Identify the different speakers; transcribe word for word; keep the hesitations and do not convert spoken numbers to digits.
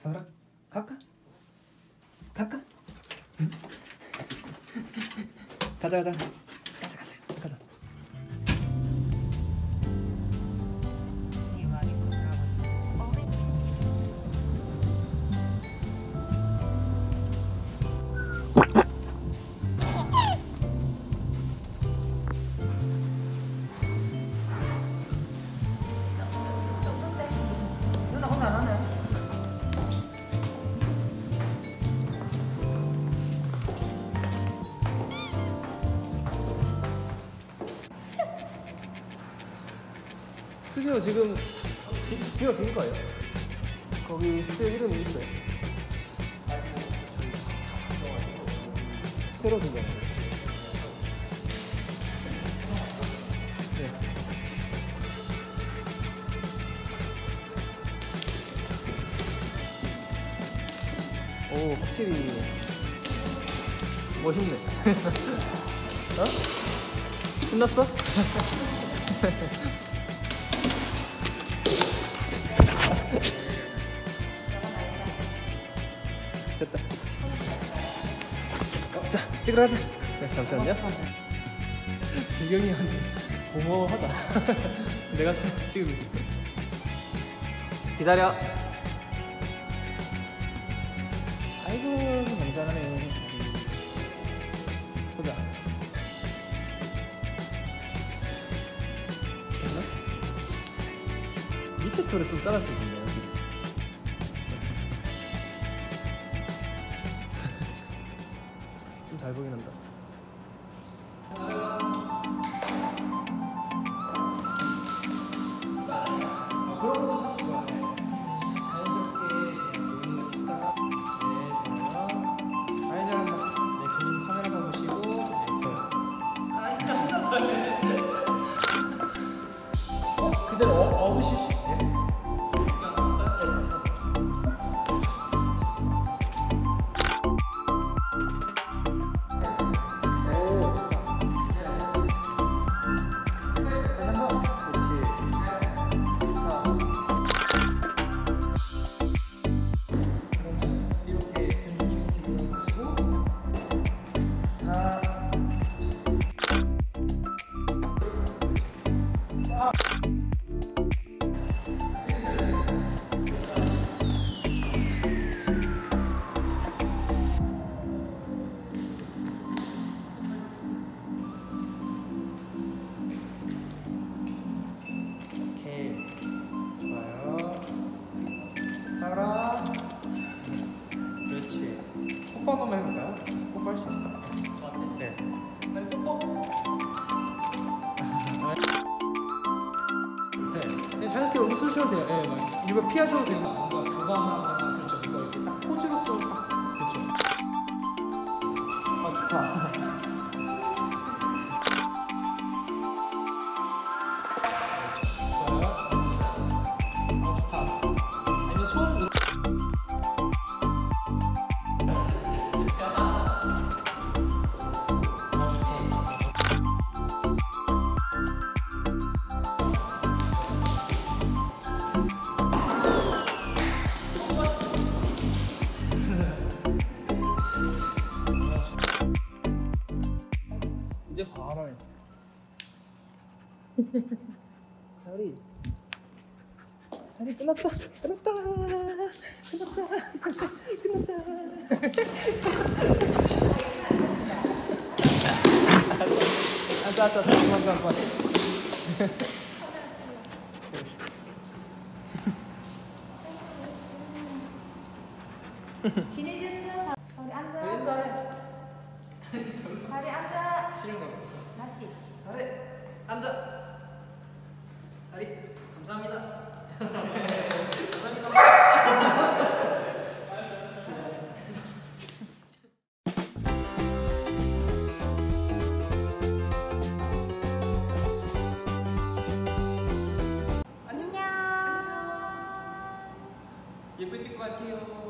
Speaker 1: 사라 갈까? 갈까? 가자 가자 가자 가자 가자. 스튜디오 지금 지, 지어진 거예요? 거기 스튜디오 이름이 있어요? 새로 진 거예요? 네. 오, 확실히 멋있네. 어? 신났어? 됐다. 어, 자, 찍으러 가자. 네, 잠시만요. 유경이 형한테 고마워하다. 내가 찍을게. 기다려. 아이고, 남자하네. 보자. 됐나? 밑에 털을 좀 잘랐을 텐데. 좀 잘 보긴 한다. 그대로 어, 업으실 수 있어요? 그렇지. 뽀뽀 한 번만 해볼까요? 뽀뽀 할 수 있을까요? 저한테? 네. 아니 뽀뽀? 네. 그냥 자연스럽게 웃으셔도 돼요. 네, 막 일부러 피하셔도 돼요. 뭔가 교감하거나 그렇죠. 이거 이렇게 딱 포즈로서 딱 그렇죠. 아 좋다. 이제 바로 해. 자리 자리 끝났어. 끝났다. 끝났다. 끝났다. 앉아 앉아 앉아 앉아 앉아.
Speaker 2: 친해졌어. 우리 앉아.
Speaker 1: 인사해.
Speaker 2: 다리 앉아.
Speaker 1: 싫은 거.
Speaker 2: 다시.
Speaker 1: 다리 앉아. 다리 감사합니다. 감사합니다. 안녕. 예쁘게 찍고 갈게요.